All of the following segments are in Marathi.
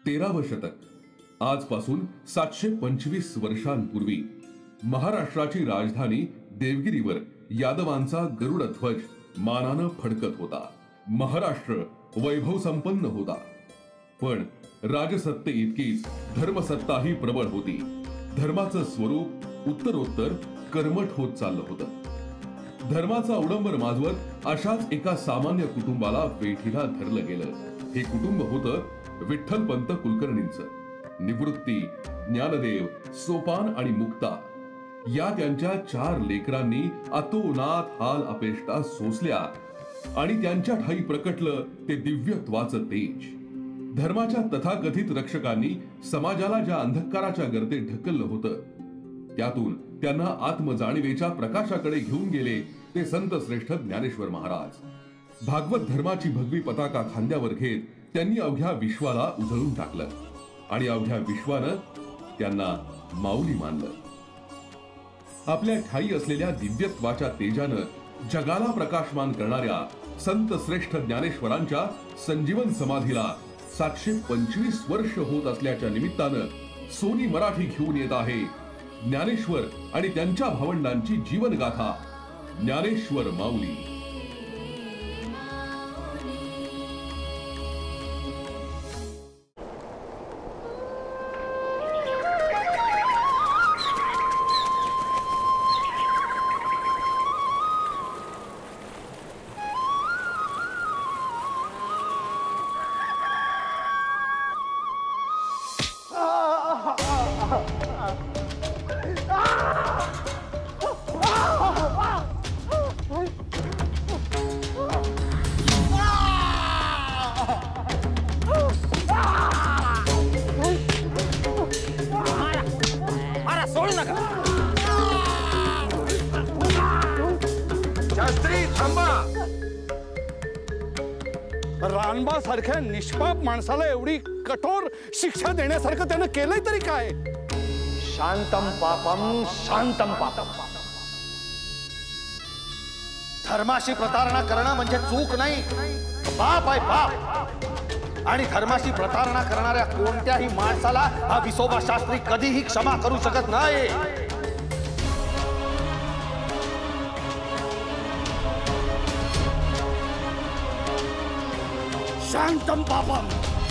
13वे शतक आजपासून 725 वर्षांपूर्वी महाराष्ट्राची राजधानी देवगिरीवर यादवांचा गरुड ध्वज मानानं फडकत होता। महाराष्ट्र वैभव संपन्न होता, पण राजसत्ते इतकीच धर्मसत्ताही प्रबळ होती। धर्माचं स्वरूप उत्तरोत्तर कर्मठ होत चाललं होतं। धर्माचा अवडंबर माजवत अशाच एका सामान्य कुटुंबाला वेठीला धरलं गेलं। हे कुटुंब होतं विठ्ठलपंत कुलकर्णींचं। निवृत्ती, ज्ञानदेव, सोपान आणि मुक्ता या त्यांच्या 4 लेकरांनी अतोनात हाल अपेष्टा सोसल्या आणि त्यांच्या ठाई प्रकटलं ते दिव्यत्वाचं तेज। धर्माच्या तथाकथित रक्षकांनी समाजाला ज्या अंधकाराच्या गर्तेत ढकललं होतं, त्यातून त्यांना आत्मजाणीवेच्या प्रकाशाकडे घेऊन गेले ते संत श्रेष्ठ ज्ञानेश्वर महाराज। भागवत धर्माची भगवी पताका खांद्यावर घेत त्यांनी अवघ्या विश्वाला उजळून टाकलं आणि अवघ्या विश्वानं त्यांना माऊली मानलं। आपल्या ठाई असलेल्या दिव्यत्वाच्या तेजानं जगाला प्रकाशमान करणाऱ्या संत श्रेष्ठ ज्ञानेश्वरांच्या संजीवन समाधीला 725 वर्ष होत असल्याच्या निमित्तानं सोनी मराठी घेऊन येत आहे ज्ञानेश्वर आणि त्यांच्या भावंडांची जीवनगाथा, ज्ञानेश्वर माऊली। रानबा सारख्या निष्पाप माणसाला एवढी कठोर शिक्षा देण्यासारखं त्यानं केलंय तरी काय? शांतम पापम शांतम पापम। धर्माशी प्रतारणा करणं म्हणजे चूक नाही, पाप आहे पाप। आणि धर्माशी प्रतारणा करणाऱ्या कोणत्याही माणसाला हा विसोबा शास्त्री कधीही क्षमा करू शकत नाही। शांतम पापम।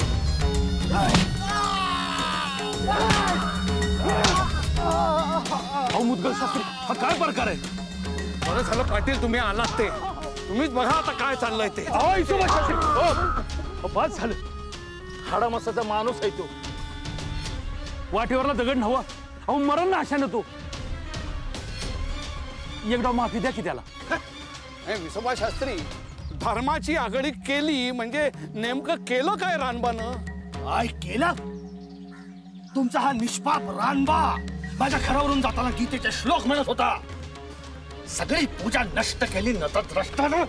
मुद्गल शास्त्री, हा काय प्रकार आहे? बरं झालं पाटील तुम्ही आलात, ते तुम्हीच बघा आता काय चाललंय ते। विसोबा शास्त्री बस झालं, हाडा मसाचा माणूस आहे तो, वाटेवरला दगड नव्हा, अहो मरण ना अशानं तो। एकदा माफी द्या की त्याला। विसोबा शास्त्री, धर्माची आघाडी केली म्हणजे नेमकं केलं काय रानबानं? काय केलं? तुमचा हा निष्पाप रानबा माझ्या घरावरून जाताना गीतेचे श्लोक म्हणत होता, सगळी पूजा नष्ट केली नतद्रष्टानं।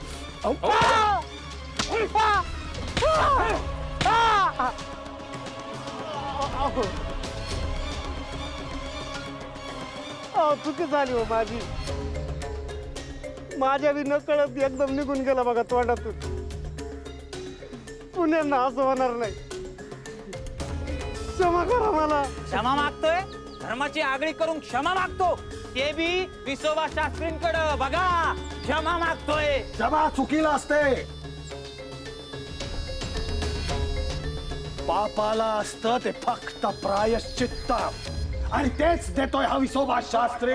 चुकी झाली हो माझी, माझ्या बी नकळत एकदम निघून गेला बघा तोंडातून। पुण्यांना असं होणार नाही, क्षमा करा मला। क्षमा मागतोय? धर्माची आगळी करून क्षमा मागतो, ते बी विसोबा शास्त्रींकडे बघा, क्षमा मागतोय। क्षमा चुकीला असते, पापाला असतं ते फक्त प्रायश्चित्त, आणि तेच देतोय हा विसोबा शास्त्री।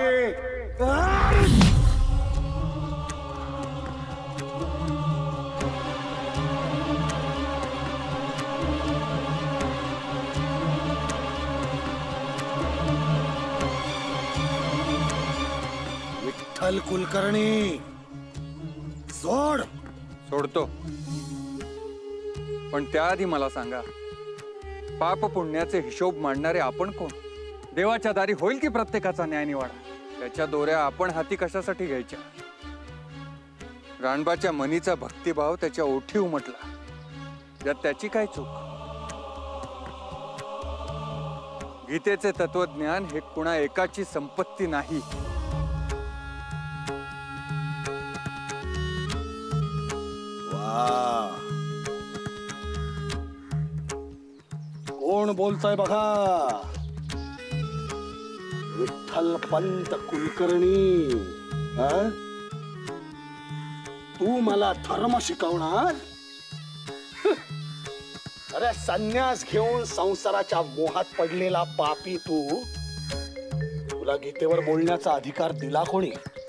विठ्ठल कुलकर्णी, सोड। सोडतो, पण त्याआधी मला सांगा, पाप पुण्याचे हिशोब मांडणारे आपण कोण? देवाच्या दारी होईल की प्रत्येकाचा न्याय निवाडा? त्याच्या दोऱ्या आपण हाती कशासाठी घ्यायच्या? रानबाच्या मनीचा भक्तिभाव त्याच्या ओठी उमटला, यात त्याची काय चूक? गीतेचे तत्वज्ञान हे कुणा एकाची संपत्ती नाही। कोण बोलतोय बघा. विठ्ठल पंत कुलकर्णी. तू मला धर्म शिकवणार? अरे संन्यास घेऊन संसाराच्या मोहात पडलेला पापी तू. तुला गीतेवर बोलण्याचा अधिकार दिला कोणी?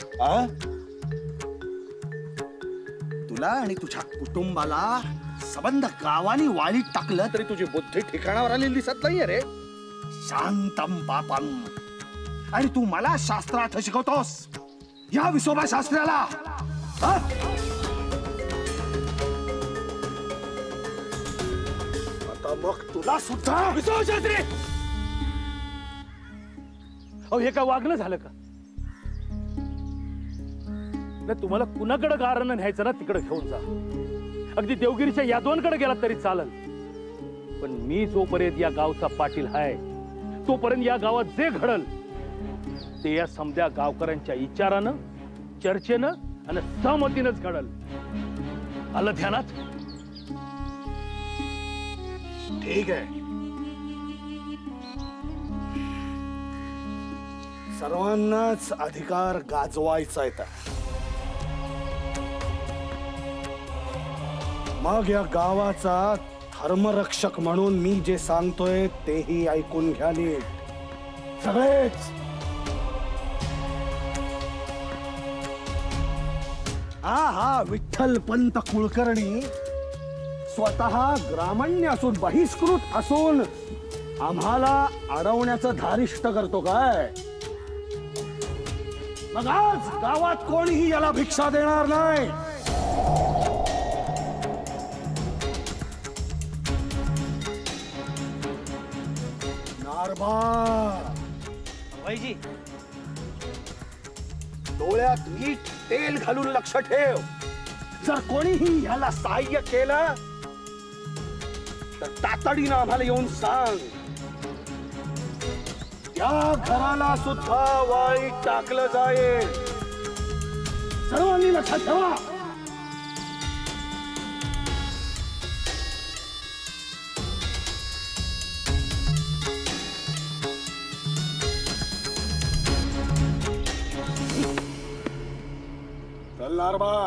तुला आणि तुझ्या कुटुंबाला सबंध गावानी वाळीत टाकलं तरी तुझी बुद्धी ठिकाणावर आलेली दिसत नाहीये रे. शांतम पापम. आणि तू मला शास्त्रार्थ शिकवतोस या विसोबा शास्त्राला? आता मग तुला सुद्धा विसोबा शास्त्री, अहो हे काय वागणं झालं का? नाही तुम्हाला कुणाकडे गारण न्यायचं ना तिकडे घेऊन जा. अगदी देवगिरीच्या यादवांकडे गेला तरी चालेल. पण मी जोपर्यंत या गावचा पाटील आहे तोपर्यंत या गावात जे घडल ते या समध्या गावकऱ्यांच्या विचारानं, चर्चेनं आणि सहमतीनंच घडल. आलं ध्यानात? ठीक आहे. सर्वांनाच अधिकार गाजवायचा आहे. मग या गावाचा धर्मरक्षक म्हणून मी जे सांगतोय तेही ऐकून घ्या नीट सगळेच. हा विठ्ठल पंत कुलकर्णी स्वतः ग्रामण्य असून, बहिष्कृत असून आम्हाला अडवण्याचं धारिष्ट करतो काय? मग आज गावात कोणीही याला भिक्षा देणार नाही. भाईजी, डोळ्यात मीठ तेल घालून लक्ष ठेव. जर कोणीही ह्याला सहाय्य केलं तर तातडीनं आम्हाला येऊन सांग. त्या घराला सुद्धा वाळीत टाकलं जाईल. सर्वांनी लक्षात ठेवा. चल बा.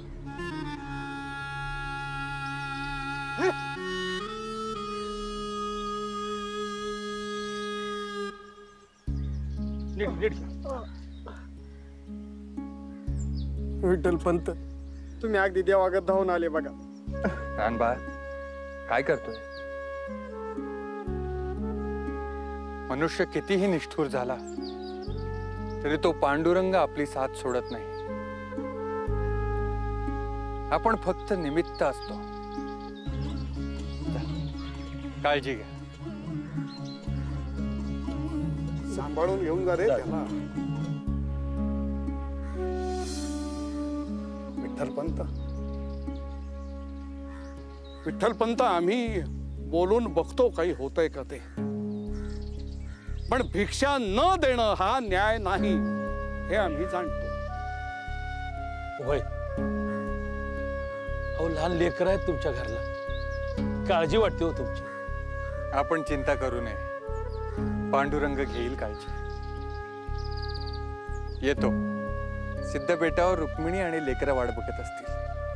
विठ्ठल पंत, तुम्ही अगदी देवागत धावून आले बघा. रानबा काय करतोय? मनुष्य कितीही निष्ठुर झाला तरी तो पांडुरंग आपली साथ सोडत नाही. आपण फक्त निमित्त असतो. काळजी घ्या. सांभाळून घेऊन जा रे त्याला. विठ्ठलपंत, विठ्ठलपंत, आम्ही बोलून बघतो काही होतंय का ते. पण भिक्षा न देणं हा न्याय नाही हे आम्ही जाणतो. होय, अहो लहान लेकर आहेत तुमच्या घरला, काळजी वाटते हो तुमची. आपण चिंता करू नये. पांडुरंग घेईल काळजी. येतो. सिद्ध बेटावर रुक्मिणी आणि लेकरं वाट बघत असतील.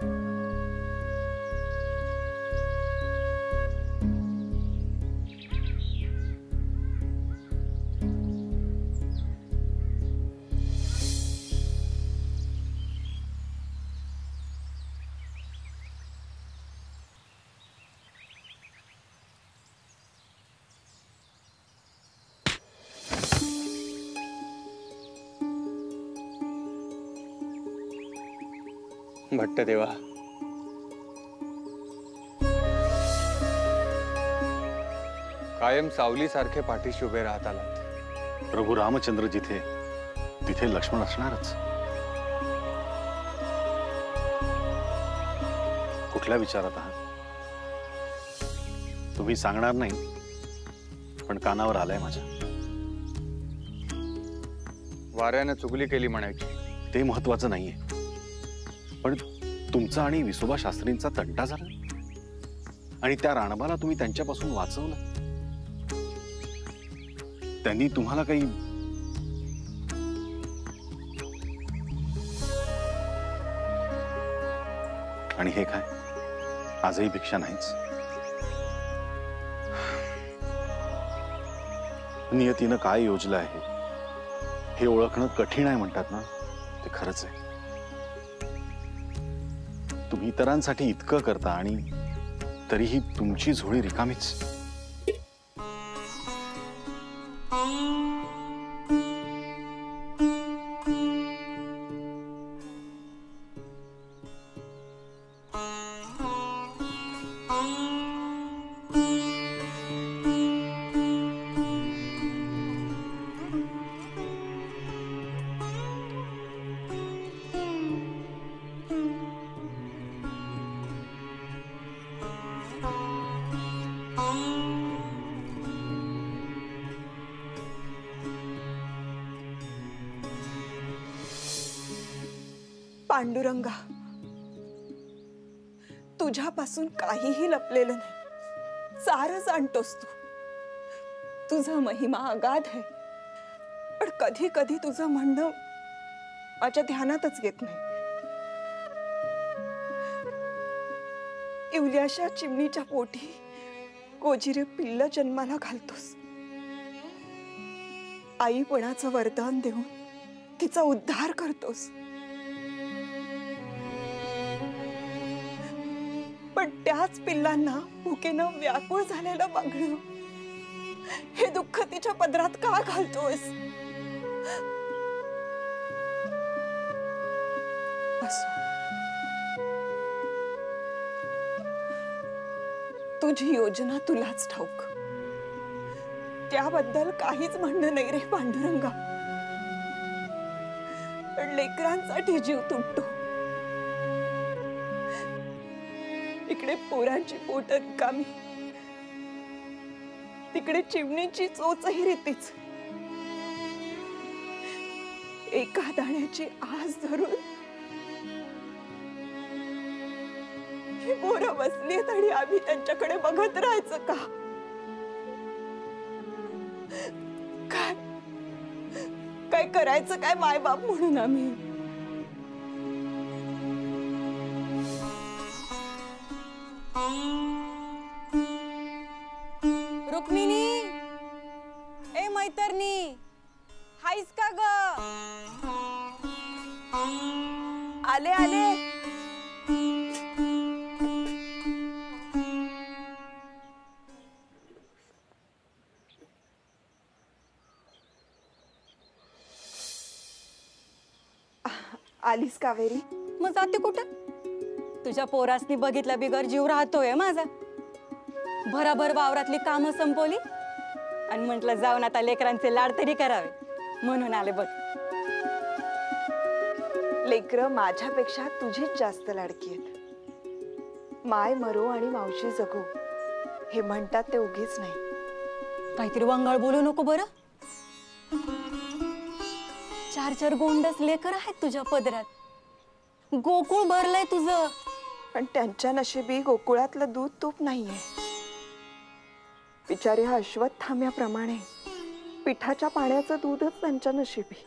भट्ट देवा, कायम सावलीसारखे पाठीशी उभे राहत आलात. प्रभू रामचंद्र जिथे तिथे लक्ष्मण असणारच. कुठल्या विचारात आहात? तुम्ही सांगणार नाही पण कानावर आलाय माझ्या. वाऱ्यानं चुगली केली म्हणायची. ते महत्वाचं नाहीये, पण तुमचा आणि विसोबा शास्त्रींचा तंटा झाला आणि त्या राणबाला तुम्ही त्यांच्यापासून वाचवलं. त्यांनी तुम्हाला काही आणि हे काय आजही भिक्षा नाहीच. नियतीनं काय योजलं आहे हे ओळखणं कठीण आहे म्हणतात ना, ते खरंच आहे. तुम्ही इतरांसाठी इतकं करता आणि तरीही तुमची झोळी रिकामीच. पांडुरंगा, तुझ्यापासून काहीही लपलेलं नाही. सारं आणतोस तू. तुझा महिमा अगाध आहे, पण कधी कधी तुझं म्हणणं माझ्या ध्यानातच येत नाही. इवल्याशा चिमणीच्या पोटी कोजिरे पिल्ल जन्माला घालतोस. आईपणाचं वरदान देऊन तिचा उद्धार करतोस. पण त्याच पिल्लांना भुकेनं व्याकुळ झालेलं बघणं, हे दुःख तिच्या पदरात का घालतोस? तुझी योजना तुलाच ठाऊक. त्याबद्दल काहीच म्हणणं नाही रे पांडुरंगा. पण लेकरांसाठी जीव तुटतो. इकडे पोरांची पोट रिकामी, तिकडे चिमणीची चोचही रीतीच. एका दाण्याची आस धरून ही पोरं बसलीत आणि आम्ही त्यांच्याकडे बघत राहायचं का? काय काय करायचं काय मायबाप म्हणून आम्ही? रुक्मिणी, ए मैतरनी, हायस का ग? आले आले. आलीस कावेरी? मग जाते कुठं? तुझ्या पोरासनी बघितल्या बिगर जीव राहतोय माझा. भराभर वावरातली कामं संपवली आणि म्हटलं जाऊन आता लेकरांचे लाड तरी करावे म्हणून आले बघ. लेकरं माझ्यापेक्षा तुझीच जास्त लाडकी आहेत. माय मरो आणि मावशी जगो हे म्हणतात ते उगीच नाही. काहीतरी वंगाळ बोलू नको बरं. 4 गोंडस लेकर आहेत तुझ्या पदरात. गोकुळ भरलंय तुझं. पण त्यांच्या नशिबी गोकुळातलं दूध तूप नाहीये. बिचारे हा अश्वत्थाम्याप्रमाणे पिठाच्या पाण्याचं दूधच त्यांच्या नशिबी.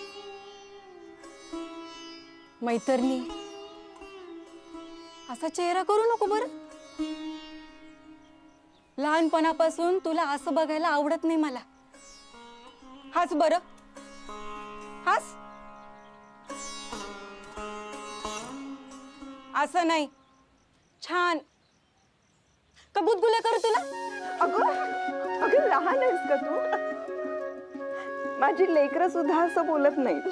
मैतरनी, असा चेहरा करू नको बरं. लहानपणापासून तुला असं बघायला आवडत नाही मला. हाच बरं, हास. असं नाही, छान. का बुदगुल्या करू तुला? अगं अगं, लहान आहेस का तू? माझी लेकरं सुद्धा असं बोलत नाहीत.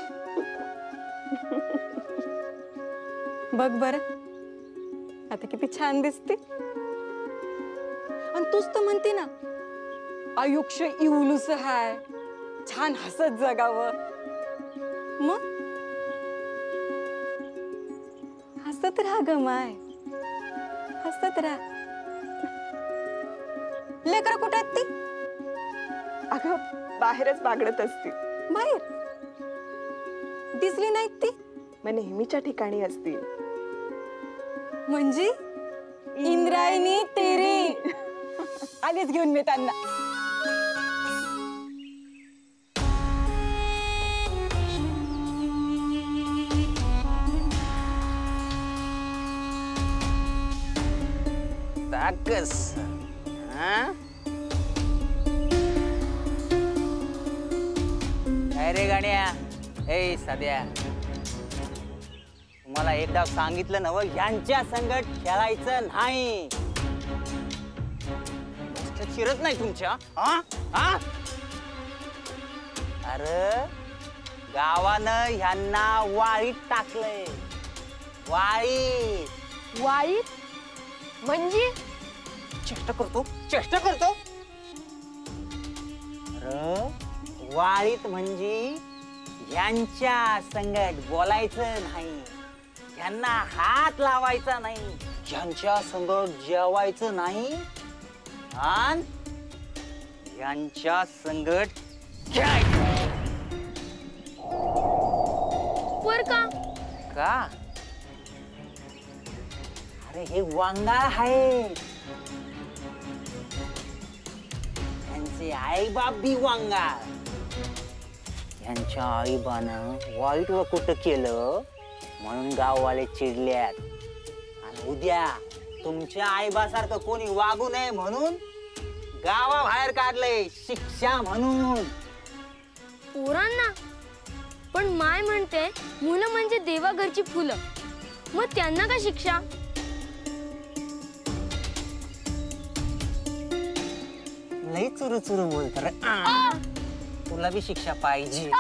बघ बरं, आता किती छान दिसते. आणि तूच तर म्हणते ना आयुष्य इवलूस हाय, छान हसत जगावं. मग हसत राहा ग माय, हसत राहा. लेकर कुठे आहेत ती? अगं बाहेरच बागडत असतील. बाहेर दिसली नाहीत ती? मग नेहमीच्या ठिकाणी असतील. म्हणजे इंद्रायणी तेरी. आलीच घेऊन मी त्यांना. राकस अरे गाण्या ए सध्या तुम्हाला एकदा सांगितलं ना यांच्या संगत खेळायचं नाही. चिरत नाही तुमच्या अरे गावानं ह्यांना वाळीत टाकलंय. वाळीत वाईट म्हणजे चेष्टा करतो अरे वाळीत म्हणजे यांच्या संगत बोलायचं नाही, यांना हात लावायचा नाही, यांच्या संगत जेवायचं नाही आणि यांच्या संगत खेळायचं. पर का का अरे हे वांगाळ आहे, यांचे आई बाप बी वांगाळ. यांच्या आईबानं वाईट व कुठं केलं म्हणून गाववाले चिडल्यात आणि उद्या तुमच्या आईबासारखं कोणी वागू नये म्हणून गावाबाहेर काढलंय शिक्षा म्हणून. पोरांना पण माय म्हणते मुलं म्हणजे देवा घरची फुलं, मग त्यांना का शिक्षा? लई चुरू चुरू बोलत रे. तुला बी शिक्षा पाहिजे.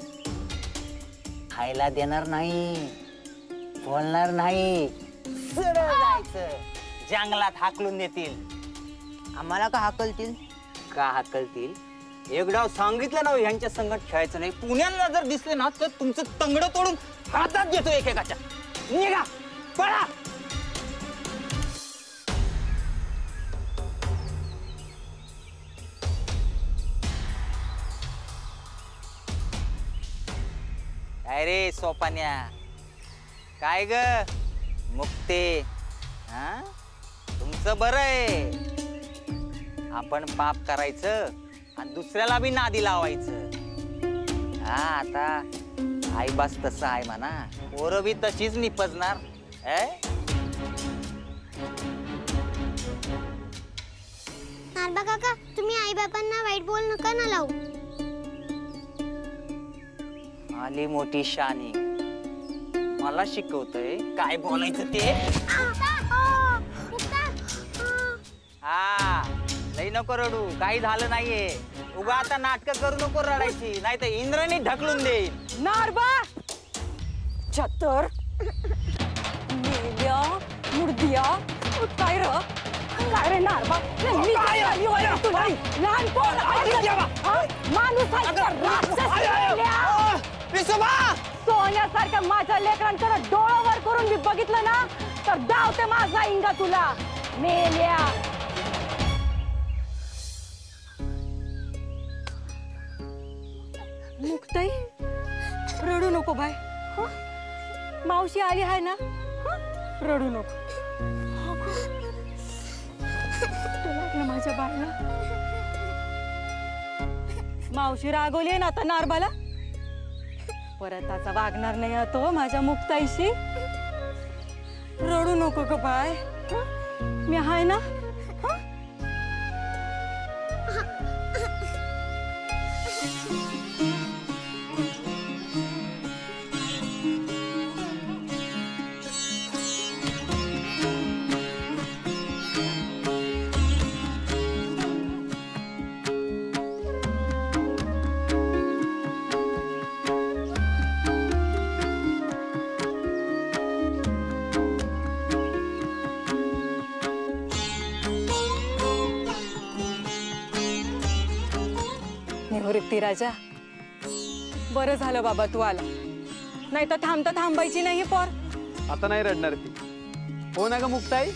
खायला देणार नाही, बोलणार नाही, सरळ जायचं. जंगलात हाकलून देतील. आम्हाला का हाकलतील? का हाकलतील? एकदा सांगितलं ना ह्यांच्या संगत खेळायचं नाही. पुण्याला जर दिसले ना तर तुमचं तंगडं तोडून हातात घेतो एकेकाच्या. निघा पळा. काय रे सोपान्या, काय ग मुक्ते, हा तुमचं बरं आहे. आपण पाप करायचं आणि दुसऱ्याला बी नादी लावायचं. हा आता आई बास तसं आहे म्हणा, पोरं बी तशीच निपजणार. नारबा काका, तुम्ही आई बाबांना वाईट बोल नका ना लावू. आली मोठी शानी, मला शिकवतय काय बोलायचं ते. हा लई नको रडू, काही झालं नाहीये. उगा आता नाटक करू नको रडायची, नाही तर इंद्राणी ढकलून देईल. नारबा चत्तर मेल्या मुर्दिया काय र काय रे नारबा, सोन्यासारख्या माझ्या लेकरांकडे डोळं वर करून मी बघितलं ना तर धावते माझा इंगा तुला. मेल्या मुक्ताई रडू नको बाय. मावशी आली आहे ना, रडू नको. माझ्या बाळाला मावशी रागवली आहे ना आता नारबाला. परत आता वागणार नाही तो माझ्या मुक्ताईशी. रडू नको ग बाय, मी आहे ना. निवृत्ती राजा, बरं झालं बाबा तू आला, नाही तर थांबता थांबायची नाही पोर. आता नाही रडणार ती, हो ना ग मुक्ताई?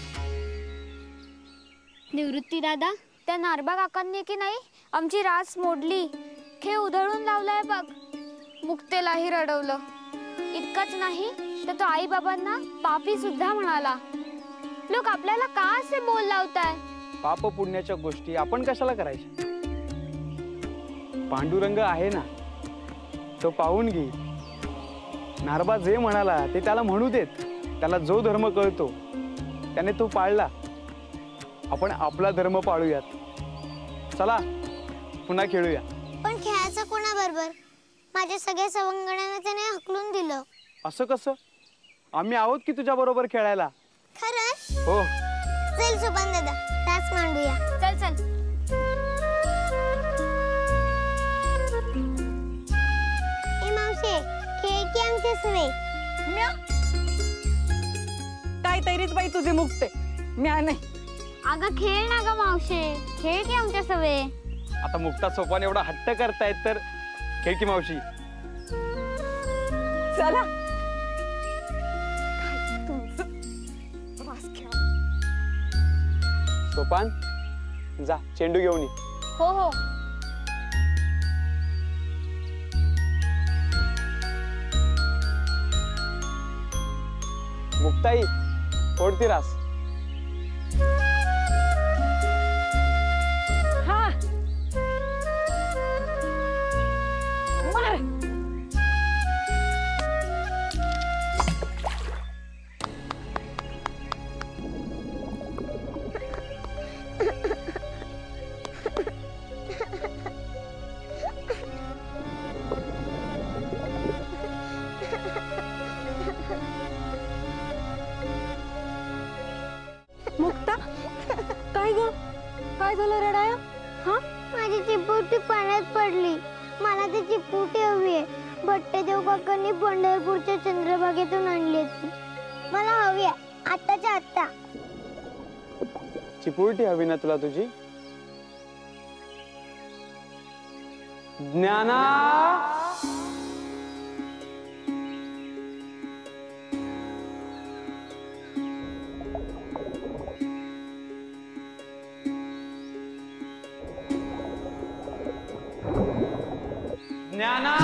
निवृत्ती दादा, त्या नारबा काकांनी की नाही आमची रास मोडली. खेळ उधळून लावलाय बघ. मुक्तेलाही रडवलं. इतकंच नाही तर तो आई बाबांना पापी सुद्धा म्हणाला. लोक आपल्याला का असे बोल लावताय? पाप पुण्याच्या गोष्टी आपण कशाला करायच्या? पांडुरंग आहे ना, तो पाहून घे. नारबा जे म्हणाला ते त्याला म्हणू देत. त्याला जो धर्म कळतो त्याने तो पाळला. आपण आपला धर्म पाळूयात. चला पुन्हा खेळूया. पण खेळायचं कोणाबरोबर? माझ्या सगळ्या सवंगड्यांना त्याने हकलून दिलं. असं कसं? आम्ही आहोत की तुझ्या बरोबर खेळायला. खरंच? हो. चल सोपान दादा, तास मांडूया. चल चल. ए मावशे, खेळ की आमचे सवे. काय तरीच बाई तुझे मुक्ते, म्या नाही. अगं खेळ ना ग मावशे, खेळ की आमच्या सवे. आता मुक्ता सोपान एवढा हट्ट करतायत तर खेळ की मावशी. चला. सोपान जा चेंडू घेऊन ये. हो हो. मुक्ताई फोडती रास. हा मार. मुक्ता काय ग? काय झालं रडाया? हा, माझी चिपुटी पाण्यात पडली. मला ती चिपुटी हवी आहे. भट्टदेव काकांनी पंढरपूरच्या चंद्रभागेतून आणली ती. मला हवी आहे आत्ताच्या आत्ता. चिपुरटी हवी ना तुला तुझी? ज्ञाना. ज्ञाना.